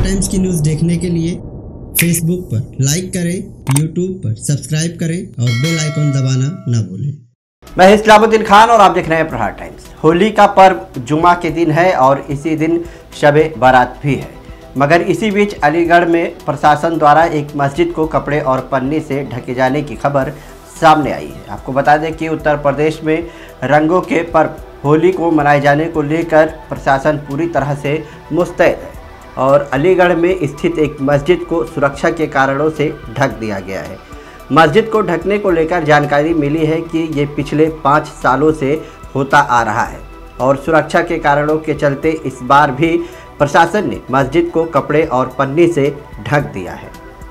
Times की news देखने के लिए फेसबुक पर लाइक करें, यूट्यूब पर सब्सक्राइब करें और बेल आइकन दबाना ना भूलें। मैं इस्लामुद्दीन खान और आप देख रहे हैं प्रहार टाइम्स। होली का पर्व जुमा के दिन है और इसी दिन शबे बारात भी है, मगर इसी बीच अलीगढ़ में प्रशासन द्वारा एक मस्जिद को कपड़े और पन्नी से ढके जाने की खबर सामने आई है। आपको बता दें कि उत्तर प्रदेश में रंगों के पर्व होली को मनाए जाने को लेकर प्रशासन पूरी तरह से मुस्तैद है और अलीगढ़ में स्थित एक मस्जिद को सुरक्षा के कारणों से ढक दिया गया है। मस्जिद को ढकने को लेकर जानकारी मिली है कि ये पिछले 5 सालों से होता आ रहा है और सुरक्षा के कारणों के चलते इस बार भी प्रशासन ने मस्जिद को कपड़े और पन्नी से ढक दिया है।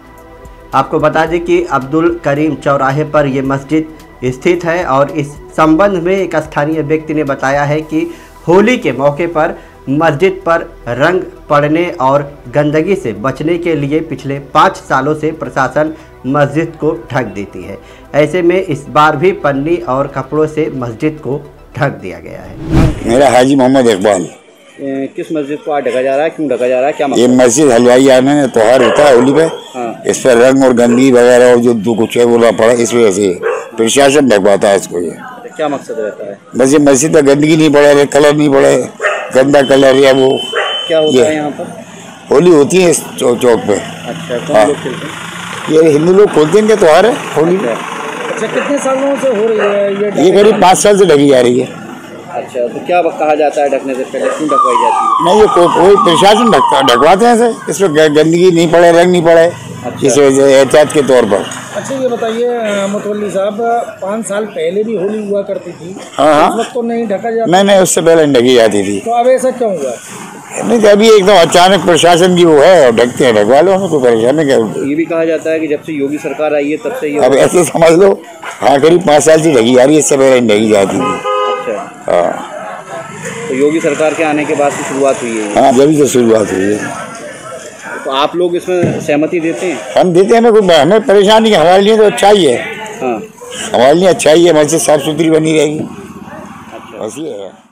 आपको बता दें कि अब्दुल करीम चौराहे पर यह मस्जिद स्थित है और इस संबंध में एक स्थानीय व्यक्ति ने बताया है कि होली के मौके पर मस्जिद पर रंग पड़ने और गंदगी से बचने के लिए पिछले 5 सालों से प्रशासन मस्जिद को ढक देती है। ऐसे में इस बार भी पन्नी और कपड़ों से मस्जिद को ढक दिया गया है। मेरा हाजी मोहम्मद इकबाल। किस मस्जिद को आज ढका जा रहा है, क्यों ढका जा रहा है, क्या ये मस्जिद हलवाई आने में त्योहार होता है होली पे। हाँ। इस पर रंग और गंदगी वगैरह और जो कुछ है बोला पड़ा, इस वजह से प्रशासन ढकवाता है इसको। ये क्या मकसद रहता है? बस ये मस्जिद में गंदगी नहीं पड़े, कलर नहीं पड़े, गंदा कलर या वो क्या होता है यहाँ पर? होली होती है इस चौक पे। अच्छा, कौन लोग खेलते हैं? ये हिंदू लोग खोलते हैं, त्योहार है होली। अच्छा, कितने सालों से हो रही है ये करीब 5 साल से ढकी जा रही है। अच्छा, तो क्या कहा जाता है ढकने से पहले, क्यों ढकवाई जाती है? नहीं, ये कोई प्रशासन ढकवाते हैं सर, इसमें गंदगी नहीं पड़े, रंग नहीं पड़े। अच्छा। इस वजह एहतियात के तौर पर। अच्छा, ये बताइए मुतवल्ली साहब, 5 साल पहले भी होली हुआ करती थी। हाँ, उस वक्त तो नहीं ढका जाता? नहीं, उससे पहले ढकी जाती थी। तो अब ऐसा क्यों हुआ? नहीं, तो अभी एकदम अचानक प्रशासन की वो है, ढकते हैं, ढकवा लो, हमें कोई परेशानी क्या। ये भी कहा जाता है कि जब से योगी सरकार आई है तब से ये, अब ऐसे समझ लो, हाँ करीब 5 साल से ढकी जा रही है, इससे पहले ढकी जाती थी। अच्छा, हाँ, तो योगी सरकार के आने के बाद से शुरुआत हुई है? हाँ, जब से शुरुआत हुई है। तो आप लोग इसमें सहमति देते हैं? हम देते हैं, हमें परेशानी है, हमारे लिए तो अच्छा ही है। हाँ, हमारे लिए अच्छा ही है, मस्जिद साफ सुथरी बनी रहेगी। अच्छा, ऐसी है।